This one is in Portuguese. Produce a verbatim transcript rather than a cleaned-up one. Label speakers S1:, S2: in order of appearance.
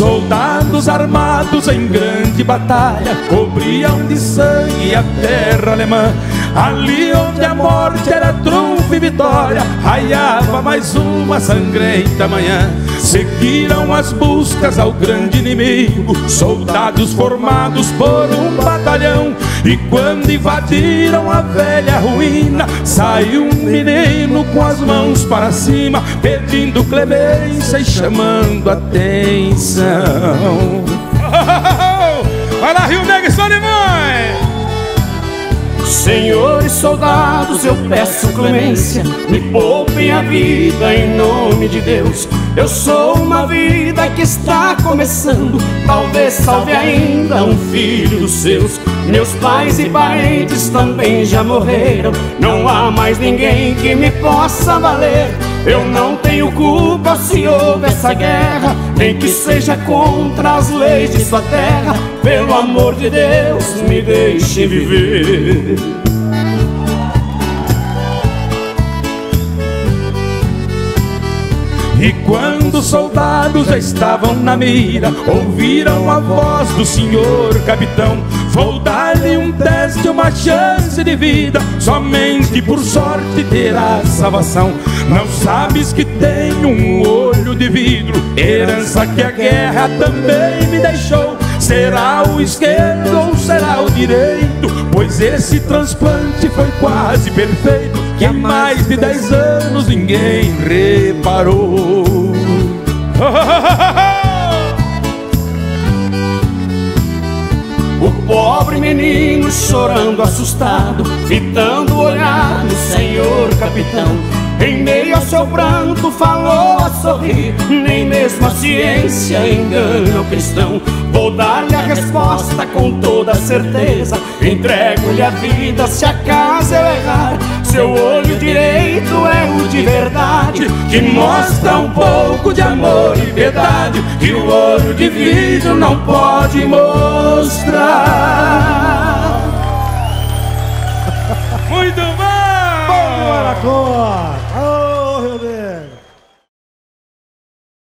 S1: Soldados armados em grande batalha cobriam de sangue a terra alemã. Ali onde a morte era trunfo e vitória, raiava mais uma sangrenta manhã. Seguiram as buscas ao grande inimigo, soldados formados por um batalhão. E quando invadiram a velha ruína, saiu um menino com as mãos para cima, pedindo clemência e chamando atenção.
S2: Vai lá, Rio Negro e Solimões!
S3: Senhores soldados, eu peço clemência, me poupem a vida em nome de Deus. Eu sou uma vida que está começando, talvez salve ainda um filho dos seus. Meus pais e parentes também já morreram, não há mais ninguém que me possa valer. Eu não tenho culpa se houve essa guerra, nem que seja contra as leis de sua terra. Pelo amor de Deus, me deixe viver.
S1: E quando os soldados já estavam na mira, ouviram a voz do senhor capitão: vou dar-lhe um teste, uma chance de vida, somente por sorte terá salvação. Não sabes que tenho um olho de vidro, herança que a guerra também me deixou. Será o esquerdo ou será o direito? Pois esse transplante foi quase perfeito, que há mais de dez anos ninguém reparou.
S3: O pobre menino chorando assustado, fitando o olhar no senhor capitão. Em meio ao seu pranto falou a sorrir, nem mesmo a ciência engana o cristão. Vou dar-lhe a resposta com toda certeza, entrego-lhe a vida se acaso eu errar. Seu olho direito é o de verdade, que mostra um pouco de amor e piedade, que o olho de vidro não pode mostrar.